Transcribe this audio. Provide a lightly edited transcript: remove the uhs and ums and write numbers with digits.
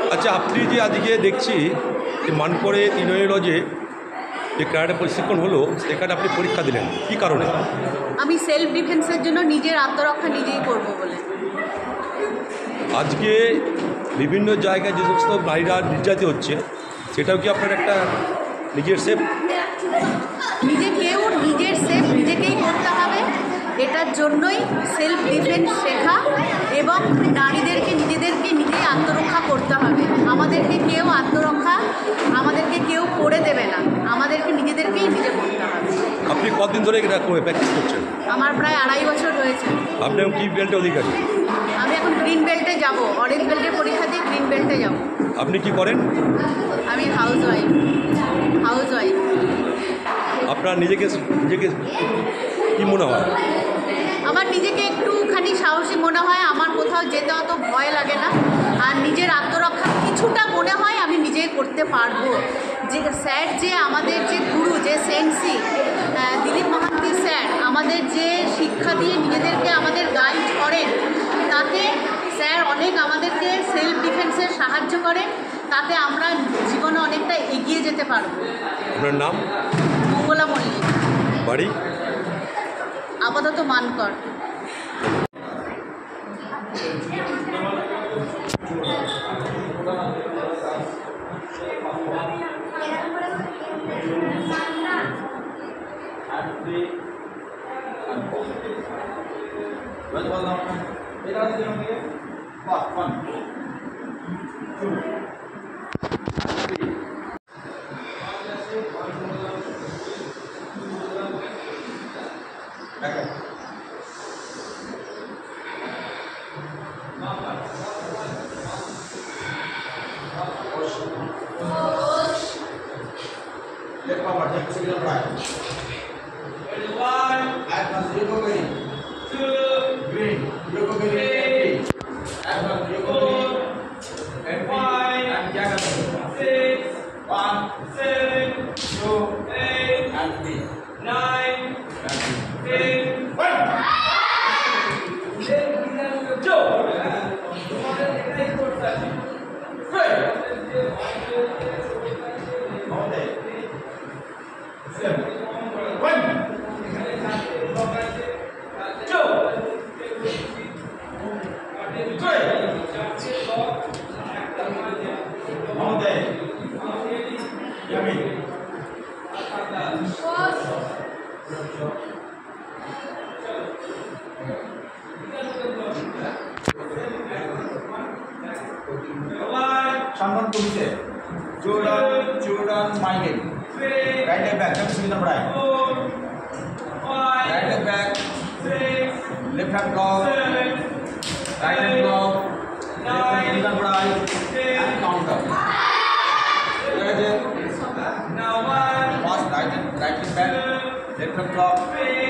আচ্ছা, আপনি যে আজকে দেখছি যে মানকরে তৃণমূল লজে যে ক্যারাটে প্রশিক্ষণ হলো, সেখানে আপনি পরীক্ষা দিলেন, কী কারণে? আমি সেলফ ডিফেন্সের জন্য নিজের আত্মরক্ষা নিজেই করব বলে। আজকে বিভিন্ন জায়গায় যে সমস্ত নারীরা নির্যাতিত হচ্ছে, সেটাও কি আপনার একটা নিজের সেফ? নিজেকেও নিজের সেফ নিজেকেই করতে হবে, এটার জন্যই সেলফ ডিফেন্স শেখা এবং নারীদেরকে নিজেদেরকে নিজেই আত্মরক্ষা করতে হবে। আমাদেরকে কেউ করে দেবে না, আমাদেরকে নিজেদেরকেই নিজে করতে হবে। আপনি কতদিন ধরে এটা প্র্যাকটিস করছেন? আমার প্রায় 2.5 বছর হয়েছে। আপনি কি বেল্টের অধিকারী? আমি এখন গ্রিন বেল্টে যাব, অরেঞ্জ বেল্টের পরীক্ষা দিয়ে গ্রিন বেল্টে যাব। আপনি কি করেন? আমি হাউস ওয়াইফ। আপনার নিজেকে কি মনে হয়? আমার নিজেকে একটুখানি সাহসী মনে হয়, আমার কোথাও যেতে অত ভয় লাগে না, আর নিজের আত্মরক্ষা কিছুটা মনে হয় আমি নিজেই করতে পারবো। যে স্যার, যে আমাদের যে গুরু, যে সেন্সি দিলীপ মহান্তি স্যার আমাদের যে শিক্ষা দিয়ে নিজেদেরকে আমাদের গাইড করেন, তাতে স্যার অনেক আমাদেরকে সেলফ ডিফেন্সে সাহায্য করেন, তাতে আমরা জীবনে অনেকটা এগিয়ে যেতে পারবো। আপনার নাম? মঙ্গলা মল্লিক। বাড়ি? আপাতত Mankar. Left forward, take signal right. 1, advance, you go green. 2, green, you go green. Advance, you go green. And 5, and jack 6, 1, 7, 2, 8, and 3, 9, and 10, 1. Go. Someone to say, Jordan, Michael. Right leg back, jump signal right. Right leg back. Left hand block. Right hand block. Left hand signal right. And counter. Now one. Pass right leg back. Left hand block.